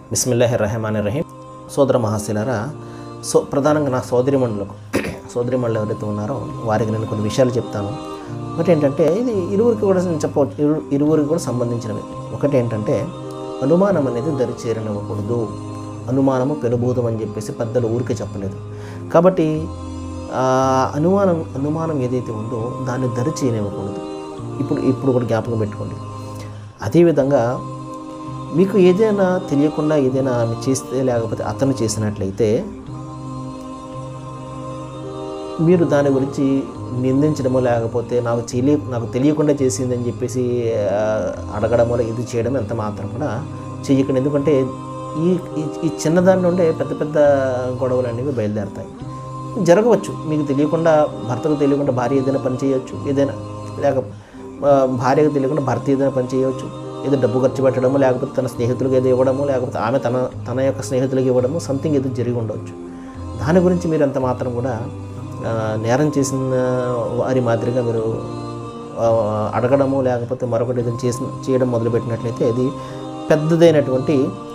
బిస్మిల్లాహిర్రహమానిర్రహీం. సోదర మహాశిలారా, ప్రధానంగా నా సోదరిమణులు ఎవరైతే ఉన్నారో వారికి నేను కొన్ని విషయాలు చెప్తాను. ఒకటి ఏంటంటే, ఇది ఇరువురికి కూడా నేను చెప్పవచ్చు, ఇరువురికి కూడా సంబంధించినవి. ఒకటి ఏంటంటే, అనుమానం అనేది దరి చేరనివ్వకూడదు. అనుమానము పెనుభూతం అని చెప్పేసి పెద్దలు ఊరికే చెప్పలేదు. కాబట్టి అనుమానం ఏదైతే ఉందో దాన్ని దరి చేయనివ్వకూడదు. ఇప్పుడు కూడా జ్ఞాపకం పెట్టుకోండి. అదేవిధంగా మీకు ఏదైనా తెలియకుండా ఏదైనా ఆమె చేస్తే, లేకపోతే అతను చేసినట్లయితే మీరు దాని గురించి నిందించడమో, లేకపోతే నాకు తెలియకుండా చేసిందని చెప్పేసి అడగడమో, ఇది చేయడం ఎంత మాత్రం కూడా చెయ్యకండి. ఎందుకంటే ఈ చిన్నదాని నుండే పెద్ద పెద్ద గొడవలు అనేవి బయలుదేరుతాయి. జరగవచ్చు, మీకు తెలియకుండా, భర్తకు తెలియకుండా భార్య ఏదైనా పని చేయవచ్చు, భార్యకు తెలియకుండా భర్త ఏదైనా పని చేయవచ్చు. ఏదో డబ్బు ఖర్చు పెట్టడము, లేకపోతే తన స్నేహితులకు ఏదో ఇవ్వడము, లేకపోతే ఆమె తన యొక్క స్నేహితులకు ఇవ్వడము, సంథింగ్ ఏదో జరిగి ఉండవచ్చు. దాని గురించి మీరు ఎంత మాత్రం కూడా నేరం చేసిన వారి మాదిరిగా మీరు అడగడము, లేకపోతే మరొకటి ఏదైనా చేయడం మొదలుపెట్టినట్లయితే అది పెద్దదైనటువంటి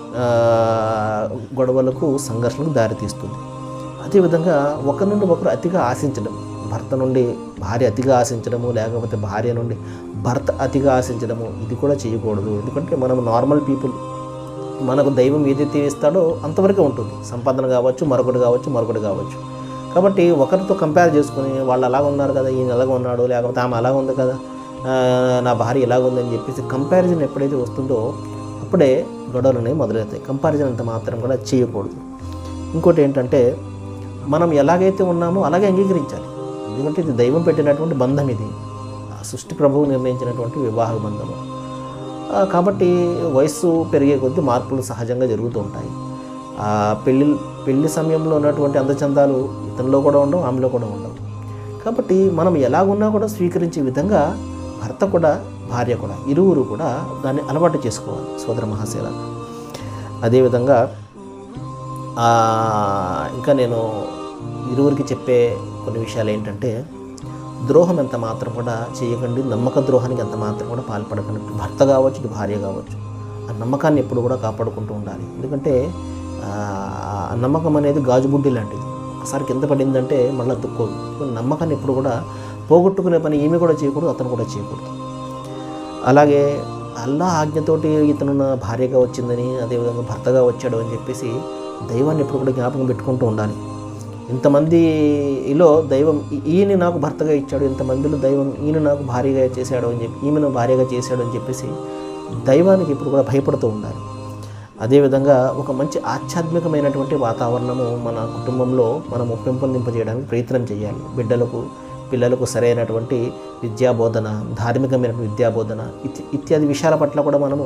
గొడవలకు, సంఘర్షణకు దారితీస్తుంది. అదేవిధంగా ఒకరి నుండి ఒకరు అతిగా ఆశించడం, భర్త నుండి భార్య అతిగా ఆశించడము, లేకపోతే భార్య నుండి భర్త అతిగా ఆశించడము, ఇది కూడా చేయకూడదు. ఎందుకంటే మనం నార్మల్ పీపుల్, మనకు దైవం ఏదైతే ఇస్తాడో అంతవరకే ఉంటుంది. సంపాదన కావచ్చు, మరొకటి కావచ్చు. కాబట్టి ఒకరితో కంపేర్ చేసుకుని వాళ్ళు అలాగ ఉన్నారు కదా, ఈయన ఎలాగ ఉన్నాడు, లేకపోతే ఆమె అలాగ ఉంది కదా, నా భార్య ఎలాగ ఉందని చెప్పేసి కంపారిజన్ ఎప్పుడైతే వస్తుందో అప్పుడే గొడవలు అనేవి మొదలవుతాయి. కంపారిజన్ అంత మాత్రం కూడా చేయకూడదు. ఇంకోటి ఏంటంటే, మనం ఎలాగైతే ఉన్నామో అలాగే అంగీకరించాలి. ఎందుకంటే ఇది దైవం పెట్టినటువంటి బంధం, ఇది సృష్టి ప్రభువు నిర్ణయించినటువంటి వివాహ బంధము. కాబట్టి వయస్సు పెరిగే కొద్దీ మార్పులు సహజంగా జరుగుతూ ఉంటాయి. పెళ్లి సమయంలో ఉన్నటువంటి అందచందాలు ఇతనిలో కూడా ఉండవు, ఆమెలో కూడా ఉండవు. కాబట్టి మనం ఎలాగున్నా కూడా స్వీకరించే విధంగా భర్త కూడా, భార్య కూడా, ఇరువురు కూడా దాన్ని అలవాటు చేసుకోవాలి సోదర మహాశీల. అదేవిధంగా ఇంకా నేను ఇరువురికి చెప్పే కొన్ని విషయాలు ఏంటంటే, ద్రోహం ఎంత మాత్రం కూడా చేయకండి. నమ్మక ద్రోహానికి ఎంత మాత్రం కూడా పాల్పడకండి. భర్త కావచ్చు, ఇటు భార్య కావచ్చు. ఆ నమ్మకాన్ని ఎప్పుడు కూడా కాపాడుకుంటూ ఉండాలి. ఎందుకంటే నమ్మకం అనేది గాజుబుడ్డి లాంటిది. ఒకసారి కింద పడిందంటే మళ్ళీ దుక్కోదు. నమ్మకాన్ని ఎప్పుడు కూడా పోగొట్టుకునే పని ఈమె కూడా చేయకూడదు, అతను కూడా చేయకూడదు. అలాగే అల్లా ఆజ్ఞతోటి ఇతను నా భార్యగా వచ్చిందని, అదేవిధంగా భర్తగా వచ్చాడు అని చెప్పేసి దైవాన్ని ఎప్పుడు కూడా జ్ఞాపకం పెట్టుకుంటూ ఉండాలి. ఇంతమందిలో దైవం ఈయన నాకు భర్తగా ఇచ్చాడు, ఇంతమందిలో దైవం ఈయన నాకు భార్యగా చేశాడు అని చెప్పి, ఈమెను భార్యగా చేశాడు అని చెప్పేసి దైవానికి ఇప్పుడు కూడా భయపడుతూ ఉండాలి. అదేవిధంగా ఒక మంచి ఆధ్యాత్మికమైనటువంటి వాతావరణము మన కుటుంబంలో మనము పెంపొందింపజేయడానికి ప్రయత్నం చేయాలి. పిల్లలకు సరైనటువంటి విద్యాబోధన, ధార్మికమైనటువంటి విద్యాబోధన ఇత్యాది విషయాల పట్ల కూడా మనము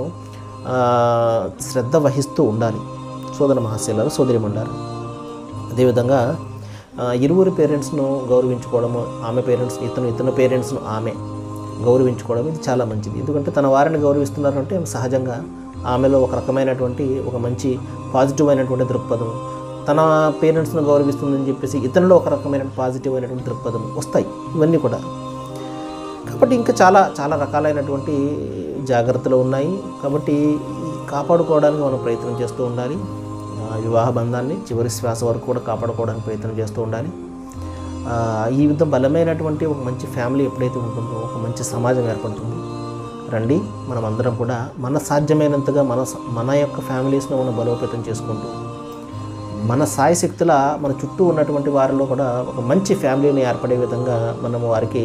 శ్రద్ధ వహిస్తూ ఉండాలి సోదర మహాశీలాలు, సోదరిమణులారా. అదేవిధంగా ఇరువురు పేరెంట్స్ను గౌరవించుకోవడము, ఆమె పేరెంట్స్ ఇతను పేరెంట్స్ను ఆమె గౌరవించుకోవడం, ఇది చాలా మంచిది. ఎందుకంటే తన వారిని గౌరవిస్తున్నారంటే సహజంగా ఆమెలో ఒక రకమైనటువంటి, ఒక మంచి పాజిటివ్ అయినటువంటి దృక్పథం, తన పేరెంట్స్ను గౌరవిస్తుందని చెప్పేసి ఇతనిలో ఒక రకమైన పాజిటివ్ అయినటువంటి దృక్పథం వస్తాయి. ఇవన్నీ కూడా కాబట్టి ఇంకా చాలా చాలా రకాలైనటువంటి జాగ్రత్తలు ఉన్నాయి. కాబట్టి కాపాడుకోవడానికి మనం ప్రయత్నం చేస్తూ ఉండాలి. వివాహ బంధాన్ని చివరి శ్వాస వరకు కూడా కాపాడుకోవడానికి ప్రయత్నం చేస్తూ ఉండాలి. ఈ విధంగా బలమైనటువంటి ఒక మంచి ఫ్యామిలీ ఎప్పుడైతే ఉంటుందో ఒక మంచి సమాజం ఏర్పడుతుంది. రండి, మనం అందరం కూడా మన సాధ్యమైనంతగా మన యొక్క ఫ్యామిలీస్ను మనం బలోపేతం చేసుకుంటూ, మన సాయశక్తుల మన చుట్టూ ఉన్నటువంటి వారిలో కూడా ఒక మంచి ఫ్యామిలీని ఏర్పడే విధంగా మనము వారికి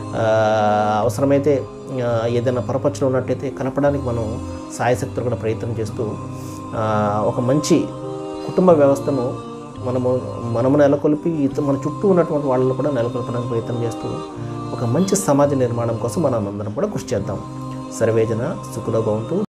అవసరమైతే ఏదైనా పొరపచ్చులు ఉన్నట్టయితే కలపడానికి మనం సాయశక్తులు కూడా ప్రయత్నం చేస్తూ ఒక మంచి కుటుంబ వ్యవస్థను మనము నెలకొల్పి మన చుట్టూ ఉన్నటువంటి వాళ్ళని కూడా నెలకొల్పడానికి ప్రయత్నం చేస్తూ ఒక మంచి సమాజ నిర్మాణం కోసం మనం అందరం కూడా కృషి చేద్దాం. సర్వేజన సుఖలో భవంతు.